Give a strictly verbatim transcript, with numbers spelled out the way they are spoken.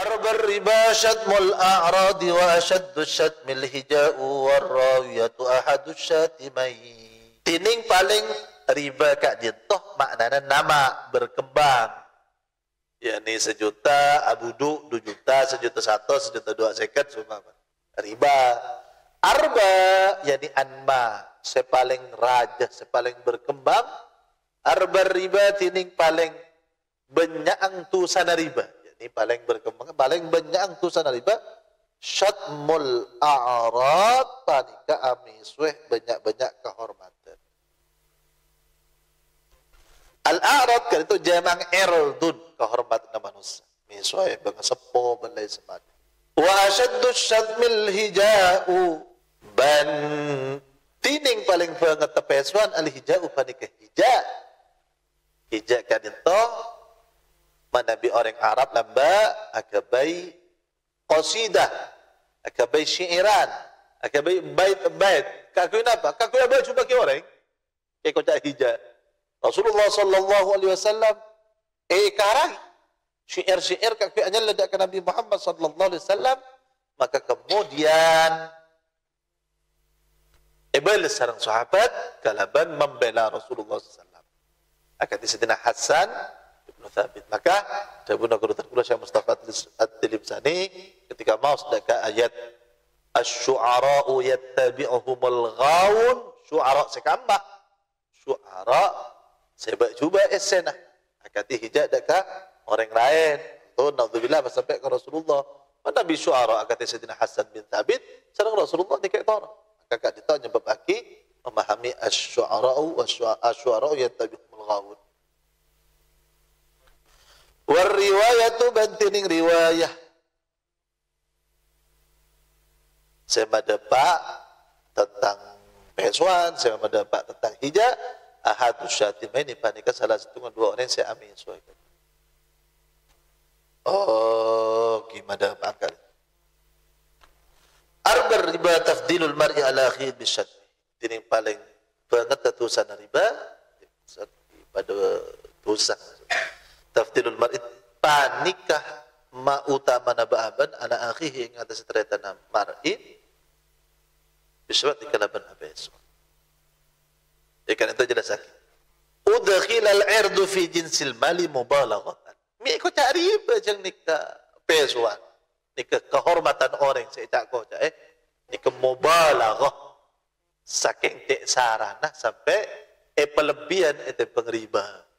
Arbar riba syatmul a'radi wa asyaddu syatmil hija'u warrawiyatu ahadu syatimai. Tining paling riba kak jentoh maknanya nama berkembang. yakni sejuta, abudu, dua juta, sejuta satu, sejuta dua seket, semua riba. Arba, yakni anma, sepaling raja, sepaling berkembang. Arba riba tining paling benyaang tu sana riba. Yakni paling berkembang, paling benyaang tu sana riba. Syatmul a'rad, panika amisweh banyak-banyak kehormatan. Al-a'rad kan itu jamang irdun, kehormatan manusia. Miswah bang sepo balai semadi. Wa asyaddu syatmil hija'u, ban tining paling banget tepeswan al-hija'u panika hija'. Hija' kan itu manabi orang Arab lamba akabai qasidah, akabai syiiran, akabai bait-bait. Kakui apa? Kakui apa cuma ke orang? Ke kota hija'. Rasulullah sallallahu alaihi wasallam eh karang syair-syair kakui anya ledak ke Nabi Muhammad sallallahu alaihi wasallam, maka kemudian ibal sareng sahabat kalaban membela Rasulullah sallallahu alaihi wasallam. Akan Sayyidina Hasan bin Thabit, maka Dabuna Guru terkula Syekh Mustafa At-Tilibsani ketika mau sedekah ayat asy-syu'ara'u yattabi'uhumul ghawun, syu'ara sekamba syu'ara sebab cuba esena akati hijab dekat orang lain. Tu naudzubillah sampai ke Rasulullah. Nabi syu'ara akati Sayyidina Hasan bin Thabit sareng Rasulullah dikek tor. Maka kat ditanya bab aki memahami asy-syu'ara'u wasy-syu'ara'u yattabi'uhumul ghawun. War riwayatu bantining riwayah. Saya mendapat tentang pesuan, saya mendapat tentang hijab. Ahadus syatimain ini panika salah satu dua orang yang saya amin suaikan. Oh, gimana akal? Arba riba tafdilul mar'i ala akhir bisyat. Ini paling banget tulisan riba pada dosa. Tafdilul mar'i panikah ma utama nababan ala akhir yang atas ternyata mar'i bisyat dikalaban abes. Ikan itu jelas lagi. Udkhil al-irdu fi jinsil mali mubalaghatan. Mi ko cari bajang nikah pesuan. Nikah kehormatan orang saya cak ko cak eh nikah mubalaghah saking tek sarana sampai eh pelebihan itu pengriba.